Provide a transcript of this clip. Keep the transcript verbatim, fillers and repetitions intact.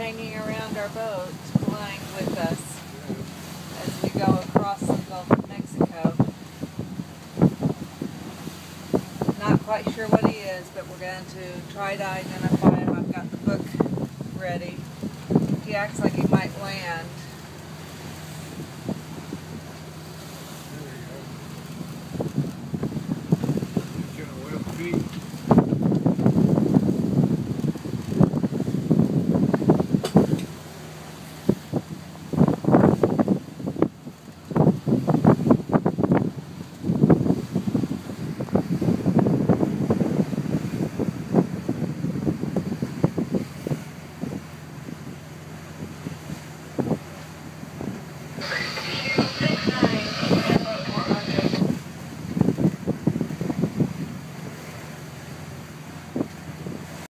hanging around our boat, flying with us as we go across the Gulf of Mexico. Not quite sure what he is, but we're going to try to identify him. I've got the book ready. He acts like he might land.